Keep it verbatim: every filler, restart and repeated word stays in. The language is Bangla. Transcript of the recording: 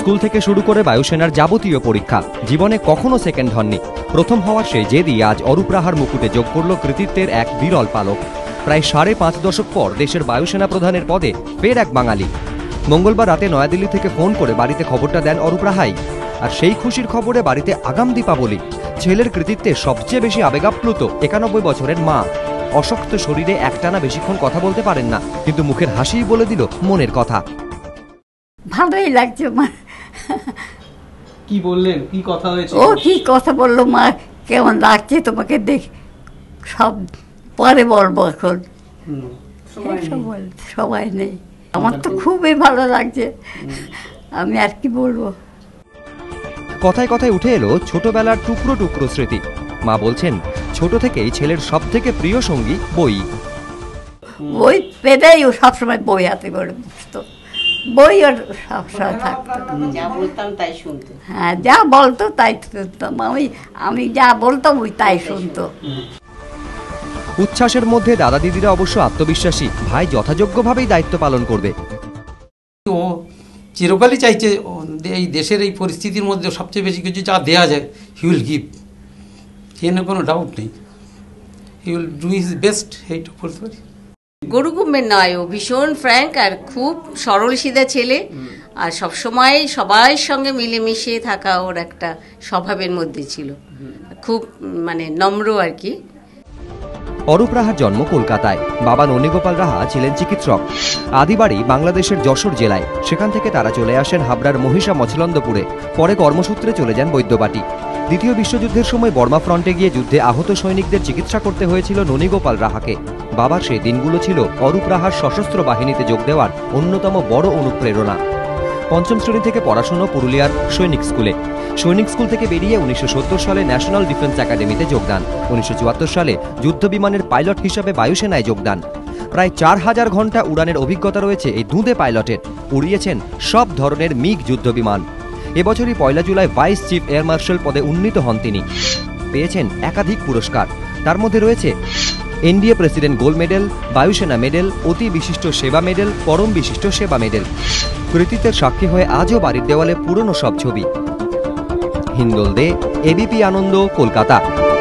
স্কুল থেকে শুরু করে বায়ুসেনার যাবতীয় পরীক্ষা, জীবনে কখনো সেকেন্ড হননি। প্রথম হওয়ার সেই জেদি আজ অরূপ রাহার মুকুটে যোগ করল কৃতিত্বের এক বিরল পালক। প্রায় সাড়ে পাঁচ দশক পর দেশের বায়ুসেনা প্রধানের পদে ফের এক বাঙালি। মঙ্গলবার রাতে নয়াদিল্লি থেকে ফোন করে বাড়িতে খবরটা দেন অরূপ রাহাই। আর সেই খুশির খবরে বাড়িতে আগাম দীপাবলি। ছেলের কৃতিত্বে সবচেয়ে বেশি আবেগাপ্লুত একানব্বই বছরের মা। অশক্ত শরীরে একটানা বেশিক্ষণ কথা বলতে পারেন না, কিন্তু মুখের হাসিই বলে দিল মনের কথা। ভালোই লাগছে মা। কি বললেন, কি কথা হয়েছে? ও কি কথা বললো মা, কেমন লাগছে তোমাকে দেখ, সব পরে বলবো, এখন সবাই নেই। আমার তো খুবই ভালো লাগছে, আমি আর কি বলবো। কথায় কথায় উঠে এলো ছোটবেলার টুকরো টুকরো স্মৃতি। মা বলছেন ছোট থেকেই ছেলের সব থেকে প্রিয় সঙ্গী বই। বই পেলেই ও সবসময় বই হাতে করে বুঝতো, বই ওর সবসময় থাকতো। যা বলতাম তাই শুনতো। হ্যাঁ, যা বলতো তাই শুনতাম আমি, আমি যা বলতাম ওই তাই শুনতো। উচ্ছ্বাসের মধ্যে দাদা দিদিরা অবশ্য আত্মবিশ্বাসী, ভাই যথাযোগ্যভাবেই দায়িত্ব পালন করবে। ও চিরকালই চাইছে এই দেশের এই পরিস্থিতির মধ্যে সবচেয়ে বেশি কিছু যা দেওয়া যায় হি উইল গিভ, এখানে কোনো ডাউট নেই। He will do his best, এইটা বলতে পারি। গরু কুম্ভের নয়, ও ভীষণ ফ্র্যাঙ্ক আর খুব সরল সিধা ছেলে, আর সবসময় সবার সঙ্গে মিলেমিশে থাকা ওর একটা স্বভাবের মধ্যে ছিল, খুব মানে নম্র আর কি। অরূপ রাহার জন্ম কলকাতায়। বাবা ননীগোপাল রাহা ছিলেন চিকিৎসক। আদিবাড়ি বাংলাদেশের যশোর জেলায়। সেখান থেকে তারা চলে আসেন হাবড়ার মহিষা মছলন্দপুরে। পরে কর্মসূত্রে চলে যান বৈদ্যবাটি। দ্বিতীয় বিশ্বযুদ্ধের সময় বর্মা ফ্রন্টে গিয়ে যুদ্ধে আহত সৈনিকদের চিকিৎসা করতে হয়েছিল ননীগোপাল রাহাকে। বাবার সেই দিনগুলো ছিল অরূপ রাহার সশস্ত্র বাহিনীতে যোগ দেওয়ার অন্যতম বড় অনুপ্রেরণা। পঞ্চম শ্রেণী থেকে পড়াশোনা পুরুলিয়ার সৈনিক স্কুলে। সৈনিক স্কুল থেকে বেরিয়ে উনিশশো সত্তর সালে ন্যাশনাল ডিফেন্স একাডেমিতে যোগদান। উনিশশো চুয়াত্তর সালে যুদ্ধ বিমানের পাইলট হিসাবে বায়ুসেনায় যোগদান। প্রায় চার হাজার ঘন্টা উড়ানের অভিজ্ঞতা রয়েছে এই দুঁদে পাইলটের। উড়িয়েছেন সব ধরনের মিগ যুদ্ধ বিমান। এবছরই পয়লা জুলাই ভাইস চিফ এয়ার মার্শাল পদে উন্নীত হন তিনি। পেয়েছেন একাধিক পুরস্কার, তার মধ্যে রয়েছে এনডিএ প্রেসিডেন্ট গোল্ড মেডেল, বায়ুসেনা মেডেল, অতি বিশিষ্ট সেবা মেডেল, পরম বিশিষ্ট সেবা মেডেল। কৃতিত্বের সাক্ষী হয়ে আজও বাড়ির দেওয়ালে পুরনো সব ছবি। হিন্দোল দে, এবিপি আনন্দ, কলকাতা।